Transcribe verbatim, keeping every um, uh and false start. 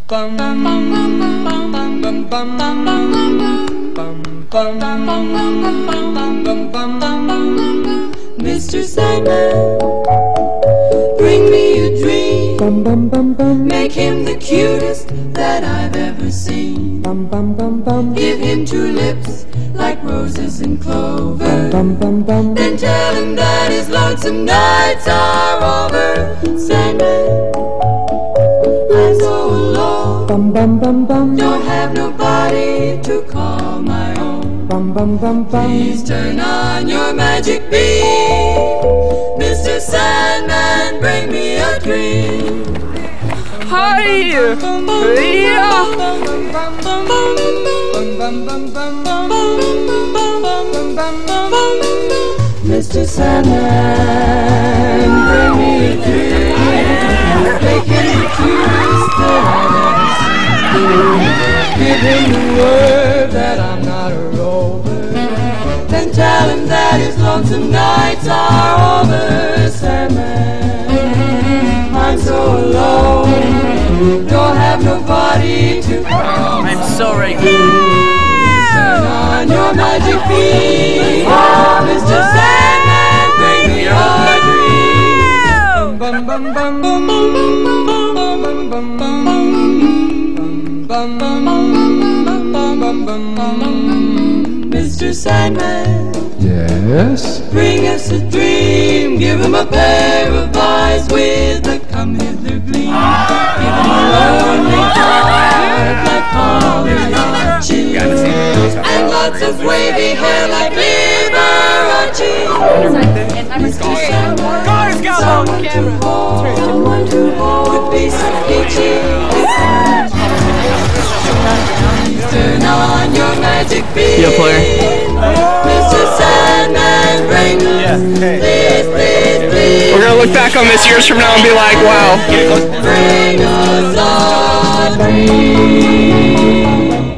Mister Sandman, bring me a dream. Make him the cutest that I've ever seen. Give him two lips like roses and clover. Then tell him that his lonesome nights are over. Sandman, I'm so alone. Don't have nobody to call my own. Please turn on your magic beam. Mister Sandman, bring me a dream. Hi! Yeah! Mister Sandman, bring me a dream. Make him the cutest that I've ever seen. Give him the word that I'm not a rover. Then tell him that his lonesome nights are over. Sandman, I'm so alone. Don't have nobody to call. I'm so ready. Turn on your magic beam. Oh, Mister Sandman, bring me your dream. Bum bum bum bum bum bum bum bum bum. Mister Sandman, yes? bring us a dream. Give him a pair of eyes with a come hither gleam. Give him a lonely heart like Polly, and lots of wavy hair like Liberace. Mister Sandman, someone to hold, someone to hold would be so peachy. Turn on your magic beam. Yeah, player. Mister Sandman, bring us, Yeah. Hey. please, please, please. We're gonna look back on this years from now and be like, wow. Bring us a dream.